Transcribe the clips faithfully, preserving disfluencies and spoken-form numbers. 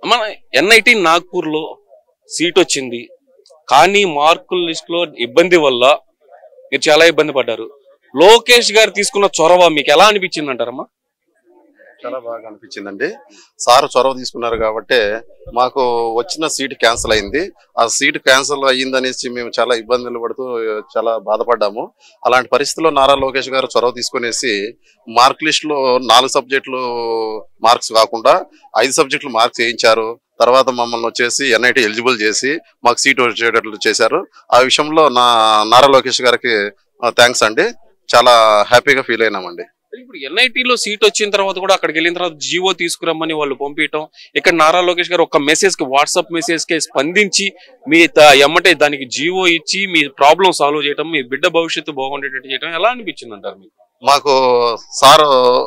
మన ఎన్ఐటి నాగ్పూర్ లో సీట్ వచ్చింది, కానీ మార్కుల లిస్ట్ లో ఇబ్బంది వల్ల మీరు చాలా ఇబ్బంది పడ్డారు. లోకేష్ గారు తీసుకున్న చొరవ మీకు ఎలా అనిపించింది అంటారమ్మా? చాలా బాగా అనిపించిందండి. సార్ చొరవ తీసుకున్నారు కాబట్టి మాకు వచ్చిన సీట్ క్యాన్సిల్ అయింది. ఆ సీట్ క్యాన్సిల్ అయ్యిందనేసి మేము చాలా ఇబ్బందులు పడుతూ చాలా బాధపడ్డాము. అలాంటి పరిస్థితుల్లో నారా లోకేష్ గారు చొరవ తీసుకునేసి మార్క్ లిస్ట్ లో నాలుగు సబ్జెక్టులు మార్క్స్ కాకుండా ఐదు సబ్జెక్టులు మార్క్స్ వేయించారు. తర్వాత మమ్మల్ని వచ్చేసి ఎన్ఐటి ఎలిజిబుల్ చేసి మాకు సీట్ వచ్చేటట్లు చేశారు. ఆ విషయంలో నా నారా లోకేష్ గారికి థ్యాంక్స్ అండి. చాలా హ్యాపీగా ఫీల్ అయినామండి. ఇప్పుడు ఎన్ఐటీలో సీట్ వచ్చిన తర్వాత కూడా అక్కడికి వెళ్ళిన తర్వాత జీవో తీసుకురమ్మని వాళ్ళు పంపించడం, ఇక్కడ నారా లోకేష్ గారు ఒక మెసేజ్ కి వాట్సాప్ మెసేజ్ కి స్పందించి మీ ఎమ్మటే దానికి జీవో ఇచ్చి మీ ప్రాబ్లం సాల్వ్ చేయడం, మీ బిడ్డ భవిష్యత్తు బాగుండేటట్టు చేయడం ఎలా అనిపించింది అంటారు మీకు? మాకు సార్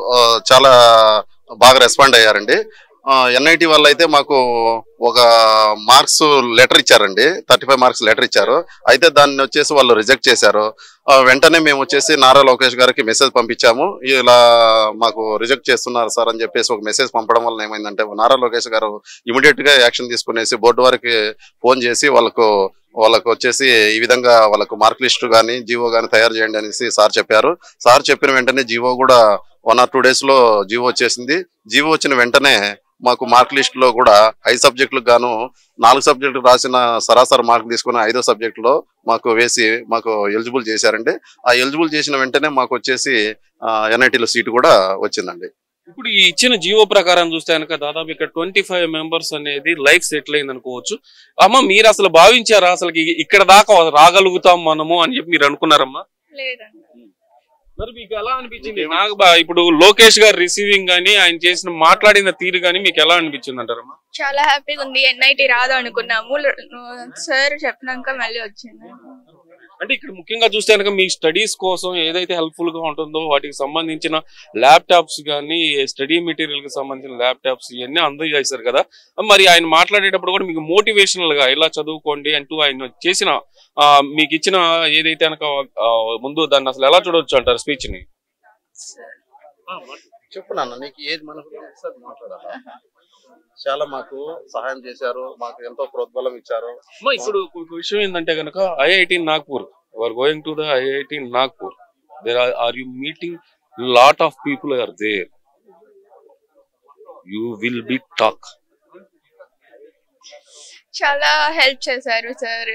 చాలా బాగా రెస్పాండ్ అయ్యారండి. ఎన్ఐటి వాళ్ళు అయితే మాకు ఒక మార్క్స్ లెటర్ ఇచ్చారండి, థర్టీ ఫైవ్ మార్క్స్ లెటర్ ఇచ్చారు. అయితే దాన్ని వచ్చేసి వాళ్ళు రిజెక్ట్ చేశారు. వెంటనే మేము వచ్చేసి నారా లోకేష్ గారికి మెసేజ్ పంపించాము, ఇలా మాకు రిజెక్ట్ చేస్తున్నారు సార్ అని చెప్పేసి ఒక మెసేజ్ పంపడం వల్ల ఏమైందంటే నారా లోకేష్ గారు ఇమీడియట్ గా యాక్షన్ తీసుకునేసి బోర్డు వారికి ఫోన్ చేసి వాళ్ళకు వాళ్ళకు వచ్చేసి ఈ విధంగా వాళ్ళకు మార్క్ లిస్ట్ కానీ జీవో కానీ తయారు చేయండి అనేసి సార్ చెప్పారు. సార్ చెప్పిన వెంటనే జీవో కూడా వన్ ఆర్ టూ డేస్ లో జీవో వచ్చేసింది. జీవో వచ్చిన వెంటనే మాకు మార్క్ లిస్ట్ లో కూడా ఐదు సబ్జెక్టులకు గాను నాలుగు సబ్జెక్టులు రాసిన సరాసరి మార్క్ తీసుకుని ఐదో సబ్జెక్టులో మాకు వేసి మాకు ఎలిజిబుల్ చేశారండి. ఆ ఎలిజిబుల్ చేసిన వెంటనే మాకు వచ్చేసి ఎన్ఐటీలో సీటు కూడా వచ్చిందండి. ఇప్పుడు ఈ ఇచ్చిన జీవో ప్రకారం చూస్తే కనుక దాదాపు ఇక్కడ ట్వంటీ ఫైవ్ మెంబర్స్ అనేది లైఫ్ సెటిల్ అయింది అనుకోవచ్చు. అమ్మ మీరు అసలు భావించారా అసలు ఇక్కడ దాకా రాగలుగుతాం మనము అని చెప్పి మీరు అనుకున్నారమ్మా? లేదండి. మరి మీకు ఎలా అనిపించింది? నాకు ఇప్పుడు లోకేష్ గారు రిసీవింగ్ గానీ ఆయన చేసిన మాట్లాడిన తీరు గానీ మీకు ఎలా అనిపించింది అంటారమ్మా? చాలా హ్యాపీగా ఉంది. ఎన్ఐటి రాదు అనుకున్నాము, సార్ చెప్పినాక మళ్ళీ వచ్చింది. అంటే ఇక్కడ ముఖ్యంగా చూస్తే కనుక మీ స్టడీస్ కోసం ఏదైతే హెల్ప్ఫుల్ గా ఉంటుందో వాటికి సంబంధించిన ల్యాప్టాప్స్ కానీ స్టడీ మెటీరియల్ కి సంబంధించిన ల్యాప్టాప్స్ ఇవన్నీ అందజేశారు కదా. మరి ఆయన మాట్లాడేటప్పుడు కూడా మీకు మోటివేషనల్ గా ఇలా చదువుకోండి అంటూ ఆయన చేసిన మీకు ఇచ్చిన ఏదైతే కనుక ముందు దాన్ని అసలు ఎలా చూడవచ్చు అంటారు స్పీచ్ ని? చెప్పు నాన్న, నీకు ఏది మనకు మాట్లాడాలి. చాలా మాకు సహాయం చేశారు, మాకు ఎంతో ప్రోద్బలం ఇచ్చారు. ఇప్పుడు ఒక విషయం ఏంటంటే కనుక IIT Nagpur, are going to the IIT Nagpur, there are are you meeting lot of people are there, you will be talk. చాలా హెల్ప్ చేశారు సార్.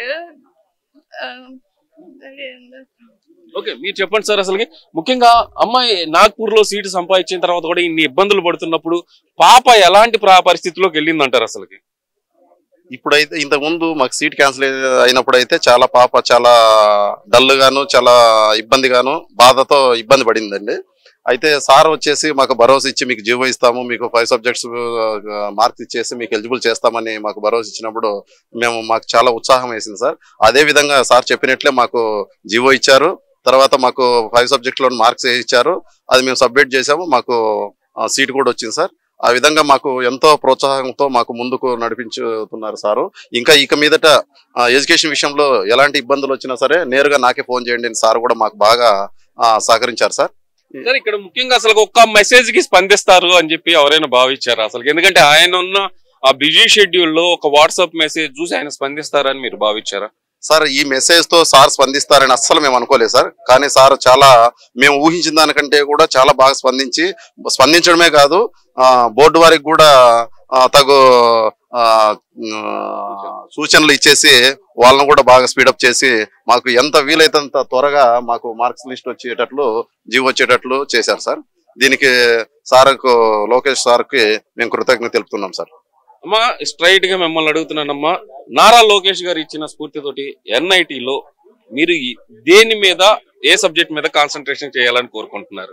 ఓకే, మీరు చెప్పండి సార్. అసలు ముఖ్యంగా అమ్మాయి నాగ్పూర్ లో సీటు సంపాదించిన తర్వాత కూడా ఇన్ని ఇబ్బందులు పడుతున్నప్పుడు పాప ఎలాంటి పరిస్థితిలోకి వెళ్ళింది అంటారు అసలుకి? ఇప్పుడైతే ఇంతకు ముందు మాకు సీట్ క్యాన్సిల్ అయినప్పుడు అయితే చాలా పాప చాలా డల్ గాను చాలా ఇబ్బందిగాను బాధతో ఇబ్బంది పడిందండి. అయితే సార్ వచ్చేసి మాకు భరోసా ఇచ్చి మీకు జీవో ఇస్తాము, మీకు ఫైవ్ సబ్జెక్ట్స్ మార్క్స్ ఇచ్చేసి మీకు ఎలిజిబుల్ చేస్తామని మాకు భరోసా ఇచ్చినప్పుడు మేము మాకు చాలా ఉత్సాహం వేసింది సార్. అదే విధంగా సార్ చెప్పినట్లే మాకు జీవో ఇచ్చారు. తర్వాత మాకు ఫైవ్ సబ్జెక్టులో మార్క్స్ ఇచ్చారు, అది మేము సబ్మిట్ చేసాము, మాకు సీట్ కూడా వచ్చింది సార్. ఆ విధంగా మాకు ఎంతో ప్రోత్సాహంతో మాకు ముందుకు నడిపించుతున్నారు సారు. ఇంకా ఇక మీదట ఎడ్యుకేషన్ విషయంలో ఎలాంటి ఇబ్బందులు వచ్చినా సరే నేరుగా నాకే ఫోన్ చేయండి అని సార్ కూడా మాకు బాగా సహకరించారు సార్. సార్ ఇక్కడ ముఖ్యంగా అసలు ఒక్క మెసేజ్ కి స్పందిస్తారు అని చెప్పి ఎవరైనా భావించారు అసలు? ఎందుకంటే ఆయన ఉన్న ఆ బిజీ షెడ్యూల్ లో ఒక వాట్సాప్ మెసేజ్ చూసి ఆయన స్పందిస్తారని మీరు భావించారా? సార్ ఈ మెసేజ్ తో సార్ స్పందిస్తారని అస్సలు మేము అనుకోలేదు సార్. కానీ సార్ చాలా మేము ఊహించిన దానికంటే కూడా చాలా బాగా స్పందించి స్పందించడమే కాదు బోర్డు వారికి కూడా తగు సూచనలు ఇచ్చేసి వాళ్ళని కూడా బాగా స్పీడప్ చేసి మాకు ఎంత వీలైతే అంత త్వరగా మాకు మార్క్స్ లిస్ట్ వచ్చేటట్లు జీవో వచ్చేటట్లు చేశారు సార్. దీనికి సార్కు లోకేష్ సార్కి మేము కృతజ్ఞత తెలుపుతున్నాం సార్. అమ్మా స్ట్రైట్ గా మిమ్మల్ని అడుగుతున్నానమ్మా, నారా లోకేష్ గారు ఇచ్చిన స్ఫూర్తితోటి ఎన్ఐటిలో మీరు దేని మీద ఏ సబ్జెక్ట్ మీద కాన్సన్ట్రేషన్ చేయాలని కోరుకుంటున్నారు?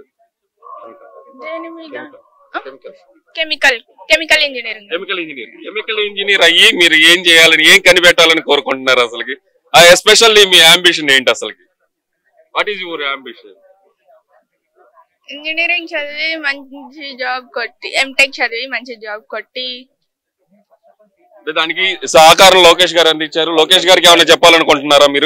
Chemical chemical engineering. Chemical engineering chemical engineer అయ్యి మీరు ఏం చేయాలని ఏం కనిపెట్టాలని కోరుకుంటున్నారు అసలుకి? ఎస్పెషల్లీ మీ అంబిషన్ ఏంటి అసలుకి? What is your ambition? Engineering చదివి మంచి జాబ్ కొట్టి, ఎంటెక్ చదివి మంచి జాబ్ కొట్టి. దానికి సహకారం లోకేష్ గారు అందించారు. లోకేష్ గారికి ఏమైనా చెప్పాలనుకుంటున్నారా మీరు?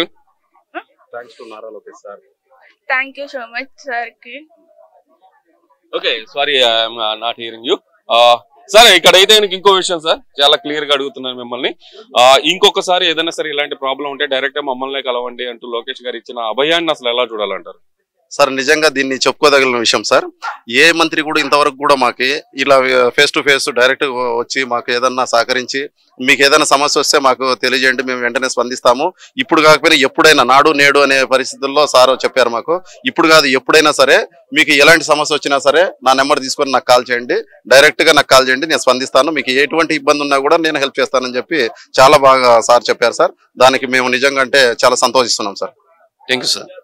Thank you so much sir కి. Okay, sorry I'm not hearing you. సరే ఇక్కడైతే ఆయనకి ఇంకో విషయం సార్, చాలా క్లియర్ గా అడుగుతున్నాను మిమ్మల్ని. ఆ ఇంకొకసారి ఏదైనా సరే ఇలాంటి ప్రాబ్లం ఉంటే డైరెక్ట్ గా మమ్మల్ని కలవండి అంటూ లోకేష్ గారు ఇచ్చిన అభయాన్ని అసలు ఎలా చూడాలంటారు? సార్ నిజంగా దీన్ని చెప్పుకోదగిన విషయం సార్. ఏ మంత్రి కూడా ఇంతవరకు కూడా మాకి ఇలా ఫేస్ టు ఫేస్ డైరెక్ట్ వచ్చి మాకు ఏదన్నా సహకరించి మీకు ఏదైనా సమస్య వస్తే మాకు తెలియజేయండి, మేము వెంటనే స్పందిస్తాము. ఇప్పుడు కాకపోయినా ఎప్పుడైనా నాడు నేడు అనే పరిస్థితుల్లో సార్ చెప్పారు మాకు. ఇప్పుడు కాదు ఎప్పుడైనా సరే మీకు ఎలాంటి సమస్య వచ్చినా సరే నా నెంబర్ తీసుకొని నాకు కాల్ చేయండి, డైరెక్ట్ గా నాకు కాల్ చేయండి, నేను స్పందిస్తాను. మీకు ఎటువంటి ఇబ్బంది ఉన్నా కూడా నేను హెల్ప్ చేస్తానని చెప్పి చాలా బాగా సార్ చెప్పారు సార్. దానికి మేము నిజంగా అంటే చాలా సంతోషిస్తున్నాం సార్. Thank you sir.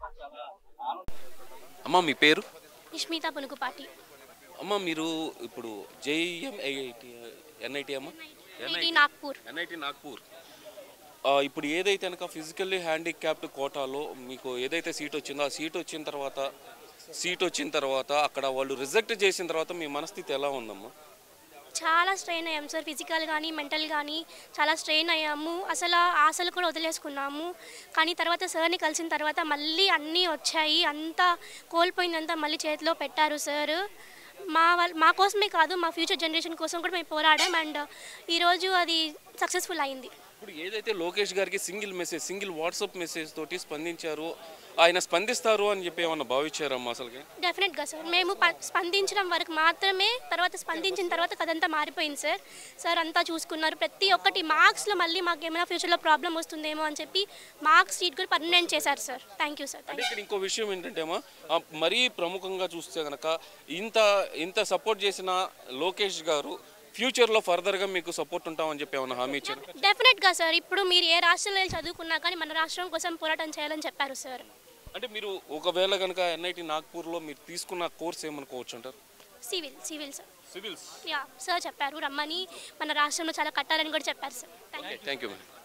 అమ్మ మీ పేరు? నిష్మిత పునుగుపాటి. అమ్మ మీరు ఇప్పుడు జేఈఎం ఐఐటి ఎన్ఐటి అమ్మ ఎన్ఐటి నాగ్పూర్ ఎన్ఐటి నాగ్పూర్ ఇప్పుడు ఏదైతే కనుక ఫిజికల్లీ హ్యాండిక్యాప్డ్ కోటాలో మీకు ఏదైతే సీట్ వచ్చిందో ఆ సీట్ వచ్చిన తర్వాత సీట్ వచ్చిన తర్వాత అక్కడ వాళ్ళు రిజెక్ట్ చేసిన తర్వాత మీ మనస్థితి ఎలా ఉందమ్మా? చాలా స్ట్రెయిన్ అయ్యాము సార్, ఫిజికల్ కానీ మెంటల్ కానీ చాలా స్ట్రెయిన్ అయ్యాము. అసలు ఆశలు కూడా వదిలేసుకున్నాము. కానీ తర్వాత సార్ని కలిసిన తర్వాత మళ్ళీ అన్నీ వచ్చాయి, అంతా కోల్పోయిందంతా మళ్ళీ చేతిలో పెట్టారు సార్. మా వాళ్ళ మా కోసమే కాదు, మా ఫ్యూచర్ జనరేషన్ కోసం కూడా మేము పోరాడాం. అండ్ ఈరోజు అది సక్సెస్ఫుల్ అయింది. ఇప్పుడు ఏదైతే లోకేష్ గారికి single message single WhatsApp message తోటి స్పందించారు, ఆయన స్పందిస్తారు అని చెప్పి ఏమన్నా భావించారమ్మా అసలుకి? డెఫినెట్గా సార్, మేము స్పందించడం వరకు మాత్రమే, తర్వాత స్పందించిన తర్వాత కదంతా మారిపోయింది సార్. సార్ అంతా చూసుకున్నారు, ప్రతి ఒక్కటి మార్క్స్లో మళ్ళీ మాకు ఏమైనా ఫ్యూచర్లో ప్రాబ్లం వస్తుందేమో అని చెప్పి మార్క్స్ సీట్ కూడా పర్మనెంట్ చేశారు సార్. Thank you sir. అంటే ఇక్కడ ఇంకో విషయం ఏంటంటే అమ్మా, మరీ ప్రముఖంగా చూస్తే కనుక ఇంత ఇంత సపోర్ట్ చేసిన లోకేష్ గారు ఫ్యూచర్లో ఫర్దర్గా మీకు సపోర్ట్ ఉంటామని చెప్పి ఏమన్నా హామీ ఇచ్చారు? డెఫినెట్గా సార్, ఇప్పుడు మీరు ఏ రాష్ట్రంలో చదువుకున్నా కానీ మన రాష్ట్రం కోసం పోరాటం చేయాలని చెప్పారు సార్. అంటే మీరు ఒకవేళ కనుక ఎన్ఐటి నాగ్పూర్లో మీరు తీసుకున్న కోర్స్ ఏమనుకోవచ్చు అంటారు? Civil civil sir. Civils yeah sir చెప్పారు రమ్మని, మన రాష్ట్రంలో చాలా కట్టాలని కూడా చెప్పారు sir. Thank you. Thank you madam.